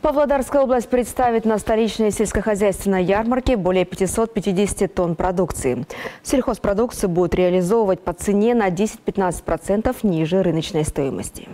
Павлодарская область представит на столичной сельскохозяйственной ярмарке более 550 тонн продукции. Сельхозпродукцию будут реализовывать по цене на 10-15% ниже рыночной стоимости.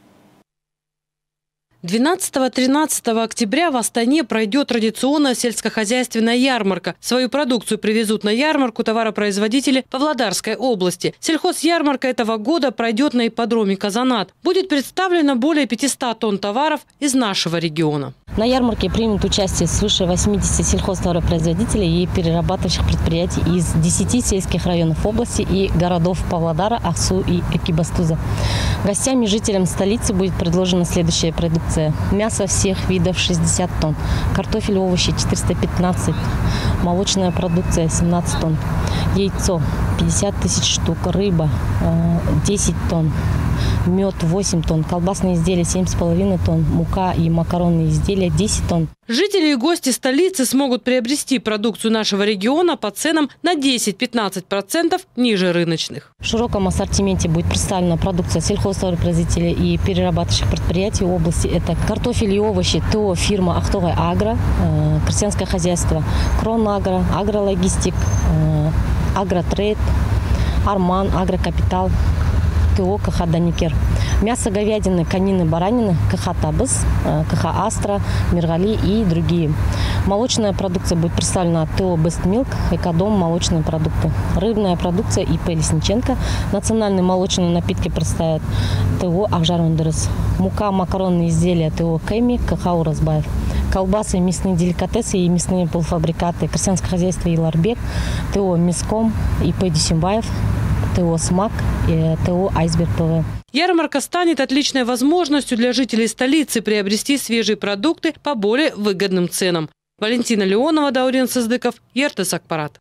12-13 октября в Астане пройдет традиционная сельскохозяйственная ярмарка. Свою продукцию привезут на ярмарку товаропроизводители Павлодарской области. Сельхозярмарка этого года пройдет на ипподроме «Казанат». Будет представлено более 500 тонн товаров из нашего региона. На ярмарке примут участие свыше 80 сельхозтоваропроизводителей и перерабатывающих предприятий из 10 сельских районов области и городов Павлодара, Ахсу и Экибастуза. Гостям и жителям столицы будет предложена следующая продукция. Мясо всех видов 60 тонн, картофель и овощи 415, молочная продукция 17 тонн, яйцо 50 тысяч штук, рыба 10 тонн. Мед 8 тонн, колбасные изделия 7,5 тонн, мука и макаронные изделия 10 тонн. Жители и гости столицы смогут приобрести продукцию нашего региона по ценам на 10-15% ниже рыночных. В широком ассортименте будет представлена продукция сельхозтоваропроизводителей и перерабатывающих предприятий области. Это картофель и овощи ТО фирма «Ахтогай Агро», крестьянское хозяйство «Кронагро», «Агрологистик», «Агротрейд», «Арман», «Агрокапитал», ТО КХ «Даникер». Мясо говядины, конины, баранины, КХ «Табыс», КХ «Астра», «Миргали» и другие. Молочная продукция будет представлена от ТО «Бест Милк», «Экодом», молочные продукты. Рыбная продукция ИП «Лесниченко». Национальные молочные напитки представят ТО «Ахжар Өндіріс». Мука, макаронные изделия ТО «Кэми», КХ «Уразбаев». Колбасы, мясные деликатесы и мясные полуфабрикаты. Крестьянское хозяйство «Иларбек», ТО «Миском», ИП «Дюсембаев», ТО «СМАК» и ТО «Айсберг ПВ». Ярмарка станет отличной возможностью для жителей столицы приобрести свежие продукты по более выгодным ценам. Валентина Леонова, Даурен Сыздыков, Ертыс Акпарат.